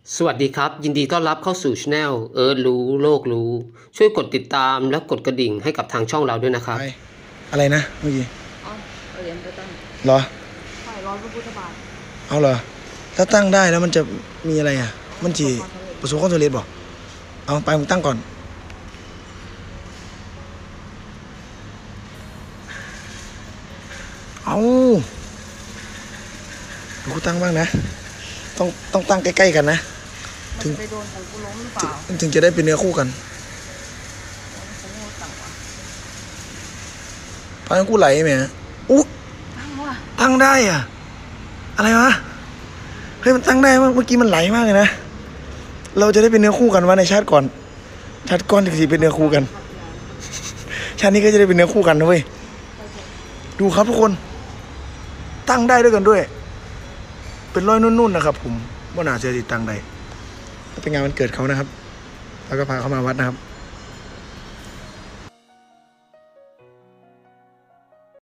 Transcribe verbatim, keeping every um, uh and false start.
สวัสดีครับยินดีต้อนรับเข้าสู่ช anel เอิร์ธรู้โลกรู้ช่วยกดติดตามและกดกระดิ่งให้กับทางช่องเราด้วยนะครับอะไรนะเมื่อกี้เอาเหรียญไปตั้งเหรอใช่ร้อยพระพุทธบาทเอาเหรอถ้าตั้งได้แล้วมันจะมีอะไรอ่ะมันจีประสบความสำเร็จบอกเอาไปมึงตั้งก่อนเอาดูกูตั้งบ้างนะต้องต้องตั้งใกล้ๆกันนะถึงไปโดนของกูล้มหรือเปล่าถึงจะได้เป็นเนื้อคู่กันพากูไหลไหมอุ๊ตั้งว่ะตั้งได้อ่ะอะไรวะเฮ้ยมันตั้งได้เมื่อกี้มันไหลมากเลยนะเราจะได้เป็นเนื้อคู่กันวะในชาติก่อนชาติก่อนถึงจะเป็นเนื้อคู่กันชาตินี้ก็จะได้เป็นเนื้อคู่กันนะเว้ยดูครับทุกคนตั้งได้ด้วยกันด้วยเป็นร้อยนุ่นๆนะครับผมว่าน่าจะติดตั้งได้เป็นงานวันเกิดเขานะครับแล้วก็พาเขามาวัดนะครับ